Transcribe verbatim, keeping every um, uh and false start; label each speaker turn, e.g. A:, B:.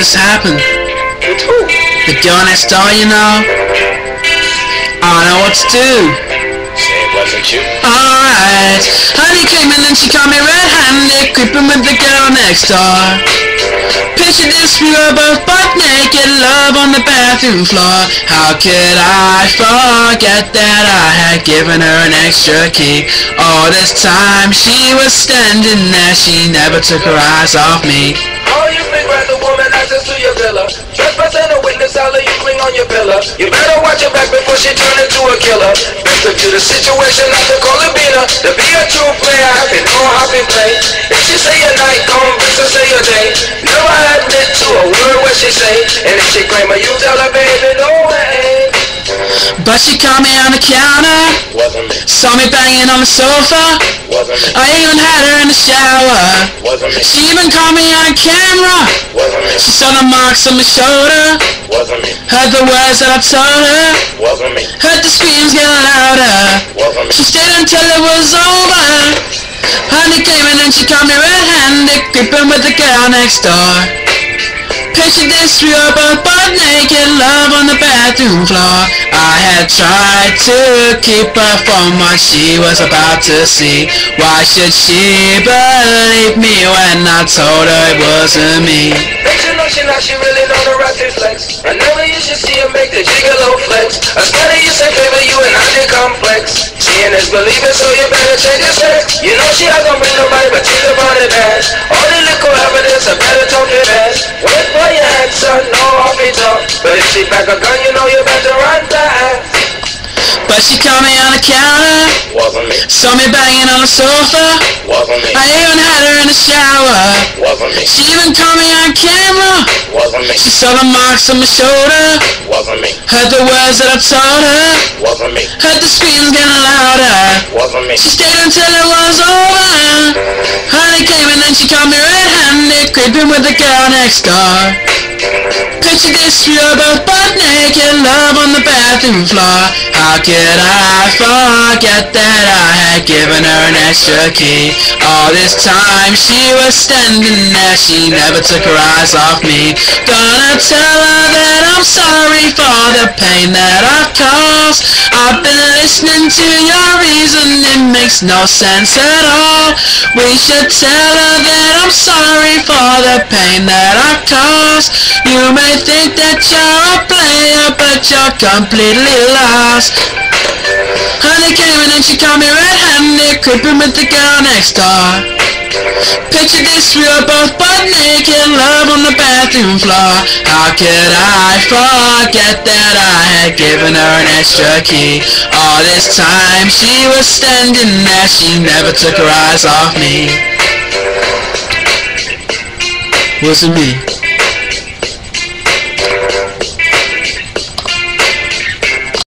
A: just happened.
B: With who?
A: The girl next door, you know. I don't know what to do.
B: Say it wasn't you.
A: Alright, honey came in and she caught me red-handed, creeping with the girl next door. Picture this, we were both butt naked, love on the bathroom floor. How could I forget that I had given her an extra key? All this time she was standing there, she never took her eyes off me.
B: Oh, you big rather woman, access to your villa. Trespassing a witness, I'll let you cling on your pillar. You better watch your back before she turn into a killer. Best to the situation, not to call it beater. To be a true player, happy no happy play. If she say a night, come bitch, so say a day. Never admit to a word what she say. And if she claim her, you tell her, baby, no way.
A: But she caught me on the counter,
B: Wasn't me.
A: saw me banging on the sofa.
B: Wasn't me.
A: I even had her in the shower.
B: Wasn't me.
A: She even caught me on camera.
B: Wasn't me.
A: She saw the marks on my shoulder,
B: Wasn't me.
A: heard the words that I told her,
B: Wasn't me.
A: heard the screams get louder.
B: Wasn't me.
A: She stayed until it was over. Honey came in and she caught me red-handed, creeping with the girl next door. Picture this, we were both butt naked, love on the bathroom floor. I had tried to keep her from what she was about to see. Why should she believe me when I told her it wasn't me?
B: Bitch, you know she not, she really know the right flex. I never you should see her make the gigolo flex. I study you say favor you and I did complex. Seeing is believing, so you better change your sex. You know she ain't gonna bring nobody but she's about it ass. All the little evidence, I better talk it ass. Wait for your answer, no off it up. But if she back a gun, you know you better run that.
A: But she caught me on the counter,
B: Wasn't me.
A: saw me banging on the sofa.
B: Wasn't me.
A: I even had her in the shower.
B: Wasn't me.
A: She even caught me on camera.
B: Wasn't me.
A: She saw the marks on my shoulder,
B: Wasn't me.
A: heard the words that I told her,
B: Wasn't me.
A: heard the screams getting louder.
B: Wasn't me.
A: She stayed until it was over. Honey came in and she caught me red-handed, creeping with the girl next door. Picture this, we were both butt naked, love on the bathroom floor. How could I forget that I had given her an extra key? All this time she was standing there, she never took her eyes off me. Gonna tell her that I'm sorry for the pain that I've caused. I've been listening to your reason, it makes no sense at all. We should tell her that I'm sorry for the pain that I've caused. You may think that you're a player, but you're completely lost. Honey came in and she caught me red-handed, creeping with the girl next door. Picture this, we were both butt naked, love on the bathroom floor. How could I forget that I had given her an extra key? All this time she was standing there, she never took her eyes off me. Wasn't me.